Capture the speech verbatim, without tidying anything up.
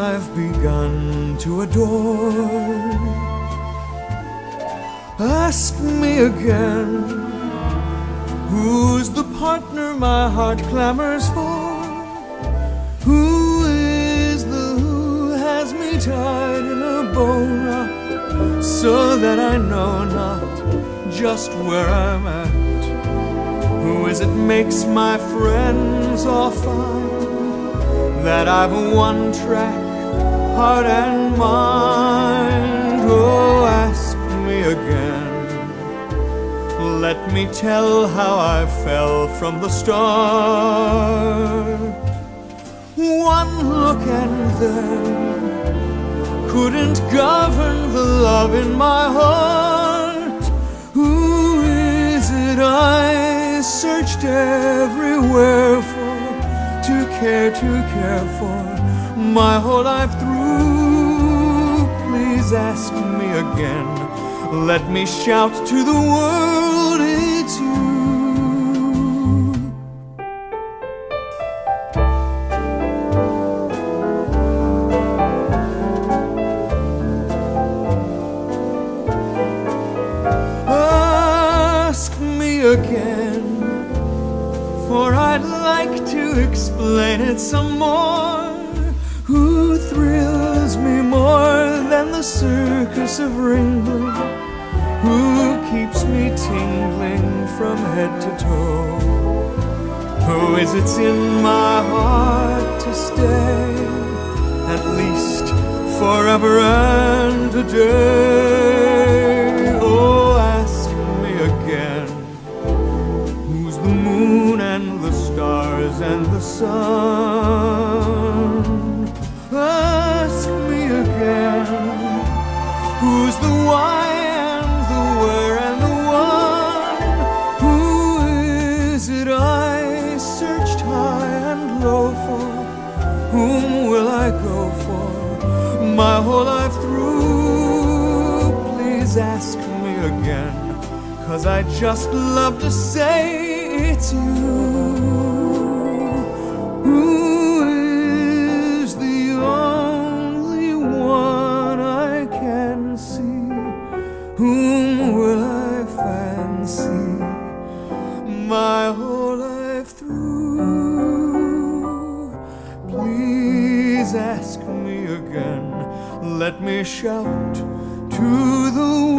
I've begun to adore. Ask me again, who's the partner my heart clamors for? Who is the who has me tied in a bow knot, so that I know not just where I'm at? Who is it makes my friends all find that I've a one-track heart and mind? Oh, ask me again. Let me tell how I fell from the start. One look and then couldn't govern the love in my heart. Who is it I searched everywhere for, to care, to care for, my whole life through? Please ask me again. Let me shout to the world, it's you. Ask me again, for I'd like to explain it some more. Who thrills me more than the circus of Ringling? Who keeps me tingling from head to toe? Who is it's in my heart to stay, at least forever and a day? Oh, ask me again, who's the moon and the stars and the sun? Ask me again, who's the why and the where and the one? Who is it I searched high and low for? Whom will I go for my whole life through? Please ask me again, 'cause I just love to say it's you. Who is the only one I can see? Whom will I fancy my whole life through? Please ask me again. Let me shout to the